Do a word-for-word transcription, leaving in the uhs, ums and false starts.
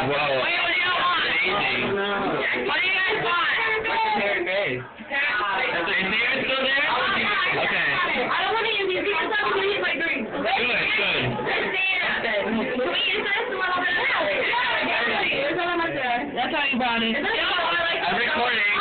Whoa. Wait, what do you want? Amazing. What do you guys want? Hair and face. Is David still there? Okay. I don't want to use these. People tell me to use my drinks. Good, good. Can we use this a little bit? Yeah, that's how you brought it. I'm recording.